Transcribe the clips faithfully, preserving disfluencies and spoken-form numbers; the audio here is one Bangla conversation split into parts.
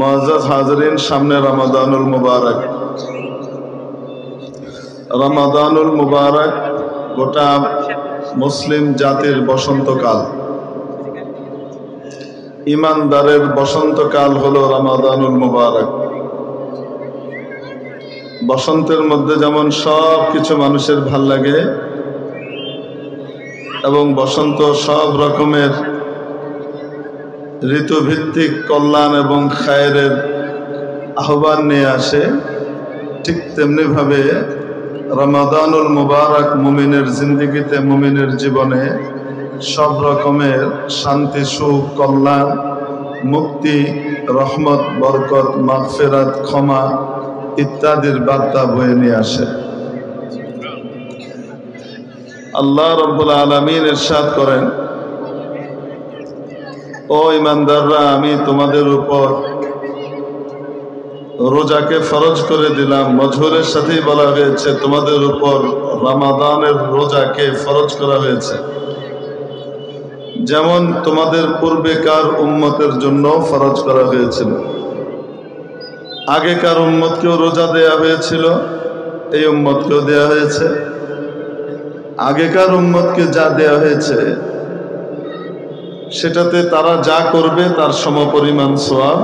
মুআজ্জাজ হাজিরিন, সামনে রমাদানুল মুবারক। রমাদানুল মুবারক গোটা মুসলিম জাতির বসন্তকাল, ইমানদারের বসন্তকাল হলো রমাদানুল মুবারক। বসন্তের মধ্যে যেমন সব কিছু মানুষের ভাল লাগে এবং বসন্ত সব রকমের ঋতুভিত্তিক কল্যাণ এবং খায়রের আহ্বান নিয়ে আসে, ঠিক তেমনি ভাবে রমাদানুল মুবারক মুমিনের জিন্দেগিতে, মুমিনের জীবনে সব রকমের শান্তি, সুখ, কল্যাণ, মুক্তি, রহমত, বরকত, মাগফিরাত, ক্ষমা ইত্যাদির বার্তা বয়ে নিয়ে আসে। আল্লাহ রাব্বুল আলামিন ইরশাদ করেন, ও ইমানদাররা, আমি তোমাদের উপর রোজাকে ফরজ করে দিলাম। মজহুরের সাথেই বলা হয়েছে তোমাদের উপর রমাদানের রোজাকে ফরজ করা হয়েছে, যেমন তোমাদের পূর্বেকার উম্মতের জন্য ফরজ করা হয়েছিল। আগেকার উম্মতকেও রোজা দেয়া হয়েছিল, এই উম্মতকেও দেয়া হয়েছে। আগেকার উম্মতকে যা দেয়া হয়েছে সেটাতে তারা যা করবে তার সমপরিমাণ সওয়াব,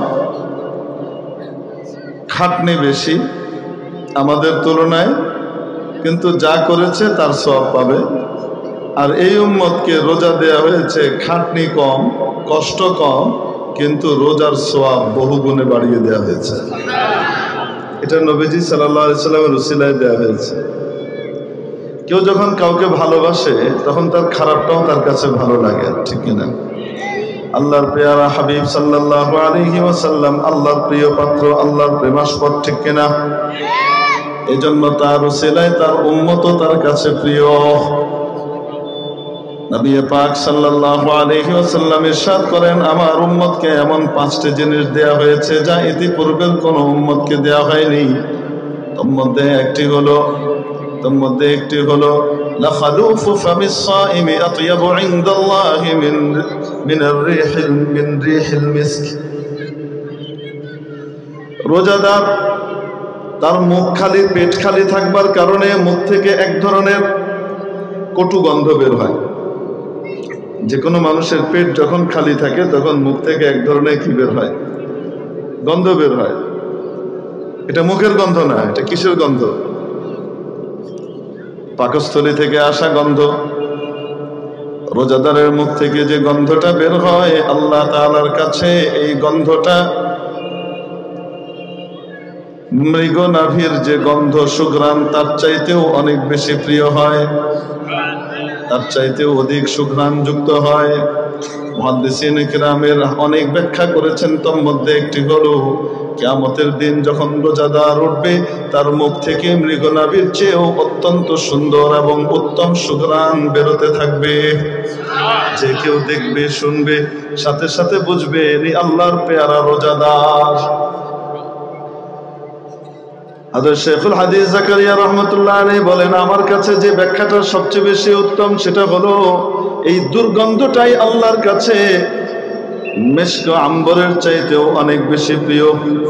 খাটনি বেশি আমাদের তুলনায়, কিন্তু যা করেছে তার সওয়াব পাবে। আর এই উম্মতকে রোজা দেয়া হয়েছে খাটনি কম, কষ্ট কম, কিন্তু রোজার সওয়াব বহু গুণে বাড়িয়ে দেয়া হয়েছে। এটা নবীজি সাল্লাল্লাহু আলাইহি সাল্লামের উসিলায় দেয়া হয়েছে। কেউ যখন কাউকে ভালোবাসে তখন তার খারাপটাও তার কাছে ভালো লাগে, ঠিক কিনা? আল্লাহর পেয়ারা হাবিব সাল্লাল্লাহু আলাইহি ওয়াসাল্লাম আল্লাহর প্রিয় পাত্র, আল্লাহর প্রেমাস্পদ, ঠিক কিনা? এই জন্য তার উসিলায় তার উম্মতও তার কাছে প্রিয়। নবী পাক সাল্লাল্লাহু আলাইহি ওয়াসাল্লাম ইরশাদ করেন, আমার উম্মতকে এমন পাঁচটি জিনিস দেয়া হয়েছে যা ইতিপূর্বের কোন উম্মতকে দেয়া হয়নি। তার মধ্যে একটি হলো তার মধ্যে একটি হলো লাখালুফু ফামিস সাইমি আতয়াবু ইনদাল্লাহি মিন মিনার রিহিল মিন রিহিল মিস্ক। রোজাদার তার মুখ খালি, পেট খালি থাকবার কারণে মুখ থেকে এক ধরনের কটু গন্ধ বের হয়। যে কোনো মানুষের পেট যখন খালি থাকে তখন মুখ থেকে এক ধরনের কি বের হয়? গন্ধ বের হয়। এটা মুখের গন্ধ না, এটা কিসের গন্ধ? পাকস্থলী থেকে আসা গন্ধ। রোজাদারের মুখ থেকে যে গন্ধটা বের হয়, আল্লাহ তাআলার কাছে এই গন্ধটা মৃগ নাভির যে গন্ধ, সুঘ্রাণ, তার চাইতেও অনেক বেশি প্রিয় হয়, তার চাইতেও অধিক সুঘ্রাণ যুক্ত হয়। মুহাদ্দিসিন কিরামের অনেক ব্যাখ্যা করেছেন, তার মধ্যে একটি হলো কিয়ামতের দিন যখন রোজাদার উঠবে তার মুখ থেকে মৃগনাভির চেয়েও অত্যন্ত সুন্দর এবং উত্তম সুঘ্রাণ বেরোতে থাকবে। যে কেউ দেখবে, শুনবে, সাথে সাথে বুঝবে ইনি আল্লাহর পেয়ারা রোজাদার। হযরত শেখুল হাদিস জাকারিয়া রাহমাতুল্লাহ আলাইহি বলেন, আমার কাছে যে ব্যাখ্যাটা সবচেয়ে বেশি উত্তম সেটা হলো এই দুর্গন্ধটাই আল্লাহর কাছে মিশক আম্বরের চাইতেও অনেক বেশি প্রিয়।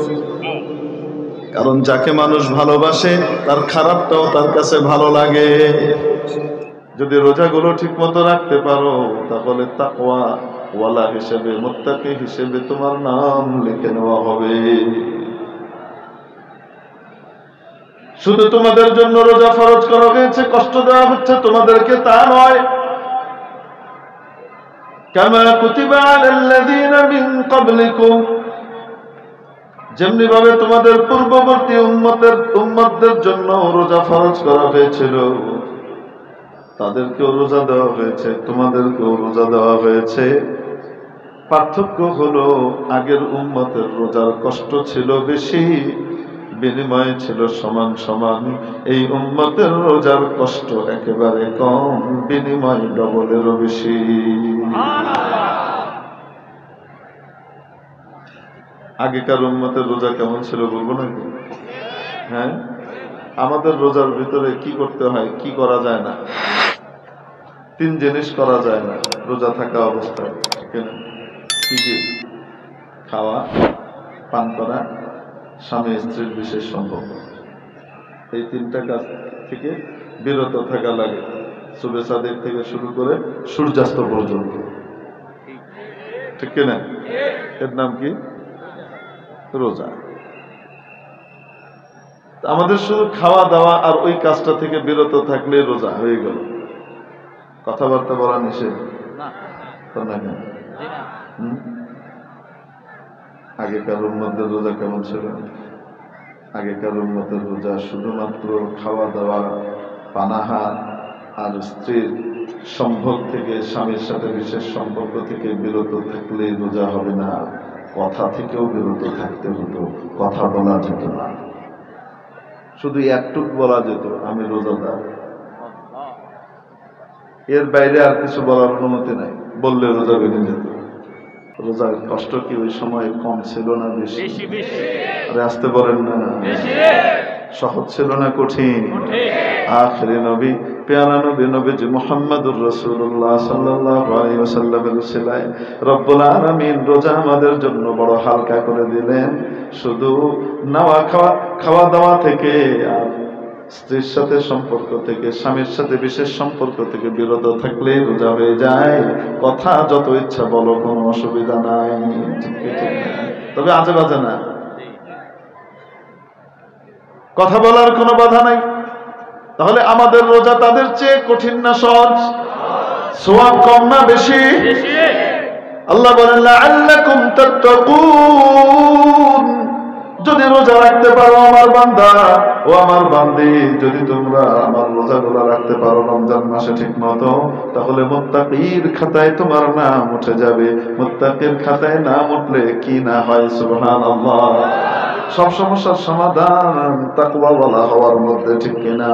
কারণ যাকে মানুষ ভালোবাসে তার খারাপটাও তার কাছে ভালো লাগে। যদি রোজাগুলো ঠিক মতো রাখতে পারো তাহলে তাকওয়া ওয়ালা হিসেবে, মুত্তাকি হিসেবে তোমার নাম লিখে নেওয়া হবে। শুধু তোমাদের জন্য রোজা ফরজ করা হয়েছে, কষ্ট দেওয়া হচ্ছে তোমাদেরকে, তা নয়। কামা কুতিবা আলাল্লাযীনা মিন ক্বাবলিকুম, যেমনি ভাবে তোমাদের পূর্ববর্তী উম্মতের উম্মতদের জন্য রোজা ফরজ করা হয়েছিল, তাদেরকেও রোজা দেওয়া হয়েছে, তোমাদেরকেও রোজা দেওয়া হয়েছে। পার্থক্য হলো আগের উম্মতের রোজার কষ্ট ছিল বেশি, বিনিময় ছিল সমান সমান। এই উম্মতের রোজার কষ্ট একেবারে কম, বিনিময় ডবলেরও বেশি। আগেকার উম্মতের রোজা কেমন ছিল বলবো নাকি? হ্যাঁ, আমাদের রোজার ভিতরে কি করতে হয়, কি করা যায় না? তিন জিনিস করা যায় না রোজা থাকা অবস্থায়, ঠিক না? কি কি? খাওয়া, পান করা, স্বামী স্ত্রীর বিশেষ সম্পর্ক, এই তিনটা কাজ থেকে বিরত থাকা লাগে, সুবে সাদিক থেকে শুরু করে সূর্যাস্ত পর্যন্ত, ঠিক কিনা? এর নাম কি? রোজা। আমাদের শুধু খাওয়া দাওয়া আর ওই কাজটা থেকে বিরত থাকলে রোজা হয়ে গেল। কথাবার্তা বলা নিষেধ না? আগেকার উম্মতের রোজা কেমন ছিল? আগেকার উম্মতের রোজা শুধুমাত্র খাওয়া দাওয়া, পানাহার আর স্ত্রীর সম্ভোগ থেকে, স্বামীর সাথে বিশেষ সম্পর্ক থেকে বিরত থাকলে রোজা হবে না, কথা থেকেও বিরত থাকতে হতো। কথা বলা যেত না, শুধু একটুক বলা যেত আমি রোজাদার, এর বাইরে আর কিছু বলার অনুমতি নাই। বললে রোজা ভেঙে যেত। রোজার কষ্ট কি ওই সময় কম ছিল না বেশি? আরে আসতে বলেন না, সহজ ছিল না কঠিন? আখিরি নবী, পেয়ারা নবী, নবীজি মুহাম্মদুর রাসূলুল্লাহ সাল্লাল্লাহু আলাইহি ওয়াসাল্লামের উসিলায় রব্বুল আলামিন রোজা আমাদের জন্য বড় হালকা করে দিলেন। শুধু নাওয়া খাওয়া খাওয়া দাওয়া থেকে আর স্ত্রীর সাথে সম্পর্ক থেকে, স্বামীর সাথে বিশেষ সম্পর্ক থেকে বিরত থাকলে রোজা হয়ে যায়। কথা যত ইচ্ছা বলো, কোনো অসুবিধা নাই, তবে আজে বাজে না। কথা বলার কোনো বাধা নাই। তাহলে আমাদের রোজা তাদের চেয়ে কঠিন না সহজ? সওয়াব কম না বেশি? আল্লাহ বলেন লাআল্লাকুম তাত্তাকুন, যদি রোজা রাখতে পারো আমার বান্দা ও আমার বান্দি, যদি তোমরা আমার রোজাগুলো রাখতে পারো রমজান মাসে ঠিক মতো, তাহলে মুত্তাকির খাতায় তোমার নাম উঠে যাবে। মুত্তাকির খাতায় নাম উঠলে কি না হয়, সুবহানাল্লাহ। সব সমস্যার সমাধান তাকওয়াওয়ালা হওয়ার মধ্যে, ঠিক কিনা?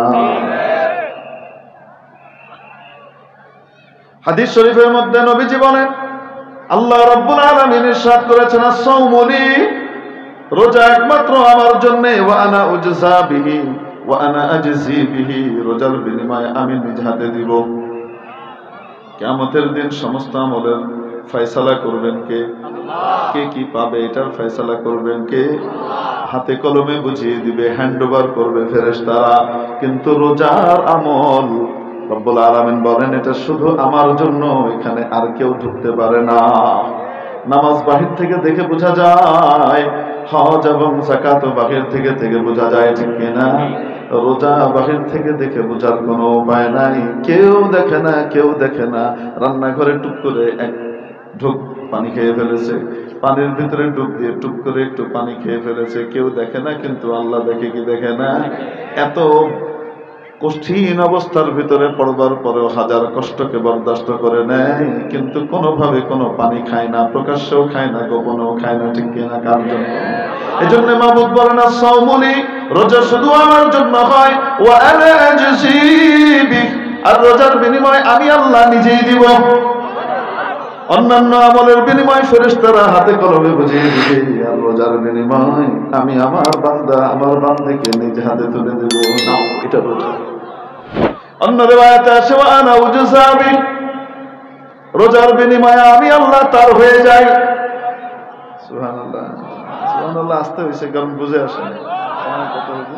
হাদিস শরীফের মধ্যে নবীজি বলেন, আল্লাহ রাব্বুল আলামিন ইরশাদ করেছেন, আস-সাওমু লি, রোজা একমাত্র আমার জন্য, ওয়া আনা উজজা বিহি ওয়া আনা আজজি বিহি, রোজার বিনিময়ে আমি নিজ হাতে দিব। কিয়ামতের দিন সমস্ত আমলের ফয়সালা করবেন কে? আল্লাহ। কে কি পাবে এটার ফয়সালা করবেন কে? আল্লাহ। হাতে কলমে বুঝিয়ে দিবে, হ্যান্ড ওভার করবে ফেরেশতারা। কিন্তু রোজার আমল রব্বুল আলামিন বলেন এটা শুধু আমার জন্য, এখানে আর কেউ ঢুকতে পারে না। নামাজ বাহির থেকে দেখে বোঝা যায়, হজ এবং যাকাত বাহির থেকে থেকে বোঝা যায়, ঠিক কিনা? রোজা বাহির থেকে দেখে বোঝার কোনো উপায় নাই। কেউ দেখে না, কেউ দেখে না। রান্নাঘরে টুক করে এক ঢুক পানি খেয়ে ফেলেছে, পানির ভিতরে ডুব দিয়ে টুক করে একটু পানি খেয়ে ফেলেছে, কেউ দেখে না। কিন্তু আল্লাহ দেখে কি দেখে না? এত কঠিন অবস্থার ভিতরে পড়বার পরেও হাজার কষ্টকে বরদাস্ত করে নেয়, কিন্তু কোনোভাবে কোনো পানি খায় না, প্রকাশ্যেও খায় না, গোপনেও খায় না, ঠিক কিনা? কার জন্য? এই জন্য মাবুদ বলেন, আস-সাওমু লি, রোজা শুধু আমার জন্য হয়, ওয়া আনা আজজি বিহি, আর রোজার বিনিময়ে আমি আল্লাহ নিজেই দিব। অন্যান্য আমলের বিনিময় ফেরেশতারা হাতে কলমে বুঝিয়ে দিবে, আর রোজার বিনিময় আমি আমার বান্দা আমার বান্দিকে নিজ হাতে তুলে দেব। নাও, এটা রোজা। অন্য রিওয়ায়াতে আছে, ওয়া আনা উজজা বিহি, রোজার বিনিময়ে আমি আল্লাহ তার হয়ে যাই। সুবহানাল্লাহ, সুবহানাল্লাহ। আসতে হয়েছে কারণ বুঝে আসে না। কথা হয়েছে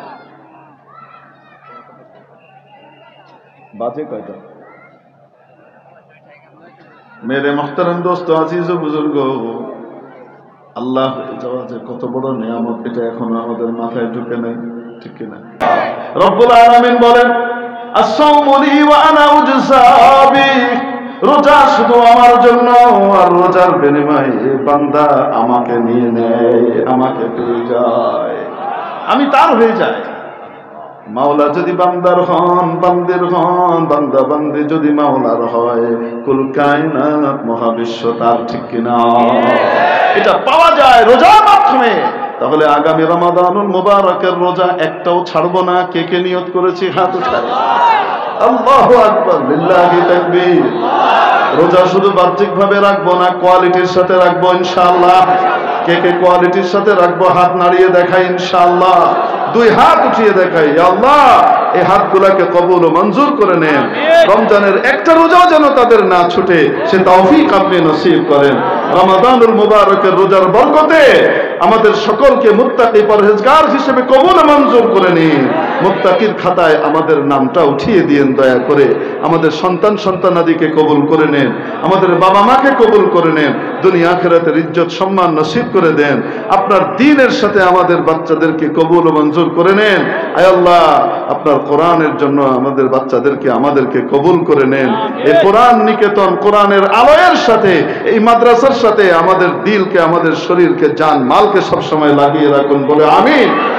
বাজে কয়টা? মেরে মুহতারাম দোস্ত, আজিজ ও বুজুর্গ, আল্লাহ যাওয়া যে কত বড় নিয়ামত, এটা এখনো আমাদের মাথায় ঢুকে নাই, ঠিক কিনা? রব্বুল আলামিন বলেন, আস-সাওমু লি ওয়া আনা উজজা বিহি, রোজা শুধু আমার জন্য, আর রোজার বিনিময়ে বান্দা আমাকে নিয়ে নেয়, আমাকে পেয়ে যায়, আমি তার হয়ে যাই। মাওলা যদি বান্দার হন, বান্দির হন, বান্দা বান্দি যদি মাওলার হয়, কুল কায়নাত মহাবিশ্ব তার, ঠিক কিনা? এটা পাওয়া যায় রোজার মাধ্যমে। তাহলে আগামী রমাদানুল মুবারকের রোজা একটাও ছাড়বো না। কে কে নিয়ত করেছি হাত উঠাই। আল্লাহু আকবার, লিল্লাহি তাকবীর। রোজা শুধু বাহ্যিক ভাবে রাখবো না, কোয়ালিটির সাথে রাখবো ইনশাআল্লাহ। কে কে কোয়ালিটির সাথে রাখবো হাত নাড়িয়ে দেখাই ইনশাআল্লাহ। দুই হাত উঠিয়ে দেখাই, আল্লাহ এই হাতগুলাকে কবুল ও মঞ্জুর করে নেন। রমজানের একটা রোজাও যেন তাদের না ছুটে, সে তৌফিক আপনি নসিব করেন। রমাদানুল মুবারকের রোজার বরকতে আমাদের সকলকে মুত্তাকি পরহেজগার হিসেবে কবুল মঞ্জুর করে নিন। মুত্তাকির খাতায় আমাদের নামটা উঠিয়ে দিয়েন দয়া করে। আমাদের সন্তান সন্তানাদিকে কবুল করে নেন, আমাদের বাবা মাকে কবুল করে নেন, দুনিয়া আখিরাতের ইজ্জত সম্মান নসিব করে দেন। আপনার দ্বীনের সাথে আমাদের বাচ্চাদেরকে কবুল ও মঞ্জুর করে নেন। আয় আল্লাহ, আপনার কোরআনের জন্য আমাদের বাচ্চাদেরকে আমাদেরকে কবুল করে নেন। এই কোরআন নিকেতন কোরআনের আলোয়ের সাথে, এই মাদ্রাসার সাথে আমাদের দিলকে, আমাদের শরীরকে, জান মালকে সবসময় লাগিয়ে রাখুন বলে আমিন।